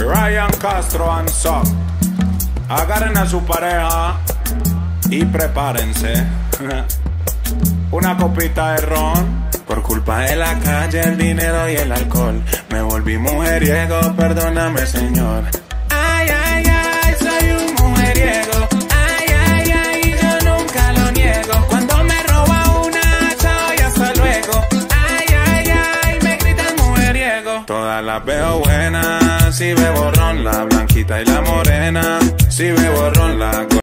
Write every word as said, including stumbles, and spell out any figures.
Ryan Castro and Son. Agarren a su pareja y prepárense. Una copita de ron. Por culpa de la calle, el dinero y el alcohol, me volví mujeriego, perdóname, señor. Ay, ay, ay, soy un mujeriego. Ay, ay, ay, yo nunca lo niego. Cuando me roba una, chao y hasta luego. Ay, ay, ay, me gritan mujeriego. Todas las veo buenas, si bebo ron, la blanquita y la morena. Si bebo ron, la